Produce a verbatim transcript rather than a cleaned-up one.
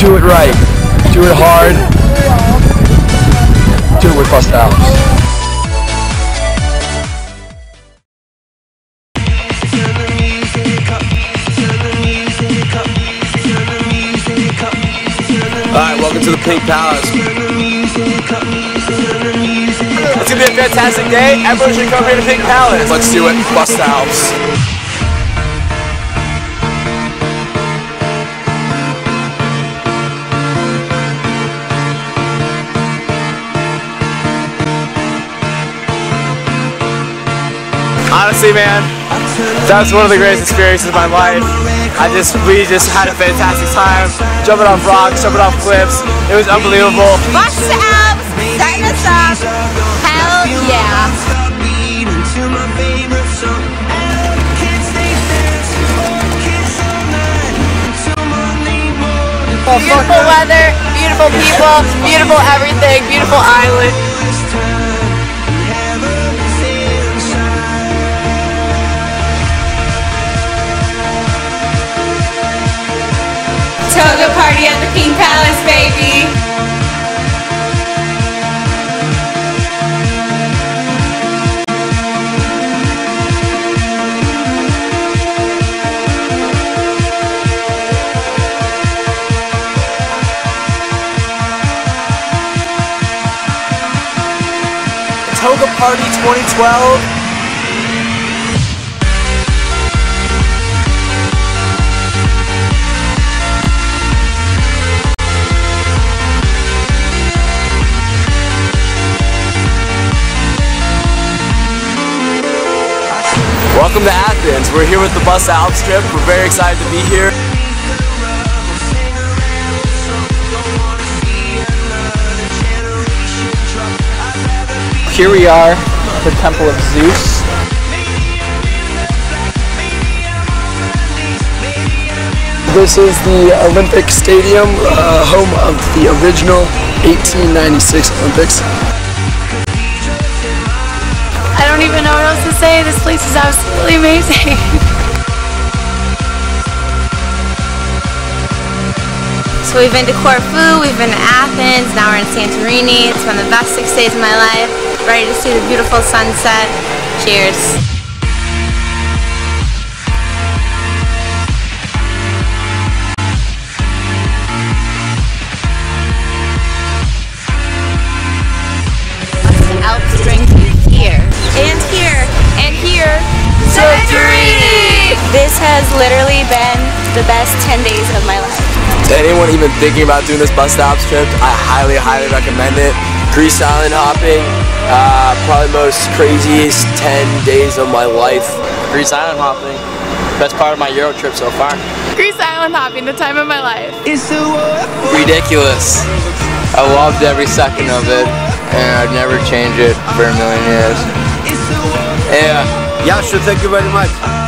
Do it right. Do it hard. Do it with Bus two alps. Alright, welcome to the Pink Palace. It's gonna be a fantastic day. Everyone should come here to Pink Palace. Let's do it, Bus two alps. Honestly, man, that was one of the greatest experiences of my life. I just, we just had a fantastic time, jumping off rocks, jumping off cliffs. It was unbelievable. Bus two alps, starting us off. Hell yeah. Beautiful weather, beautiful people, beautiful everything, beautiful island. Toga party at the Pink Palace, baby! Toga Party twenty twelve. Welcome to Athens. We're here with the Bus two alps trip. We're very excited to be here. Here we are, the Temple of Zeus. This is the Olympic Stadium, uh, home of the original eighteen ninety-six Olympics. I don't even know what else to say. This place is absolutely amazing. So we've been to Corfu, we've been to Athens, now we're in Santorini. It's been the best six days of my life. Ready to see the beautiful sunset. Cheers. Bus two alps brings you here. And here. And here. Santorini! This has literally been the best ten days of my life. To anyone even thinking about doing this Bus two alps trip, I highly, highly recommend it. Greece island hopping, uh, probably most craziest ten days of my life. Greece island hopping, best part of my Euro trip so far. Greece island hopping, the time of my life. Ridiculous. I loved every second of it, and I'd never change it for a million years. Yeah. Yeah, sure, thank you very much.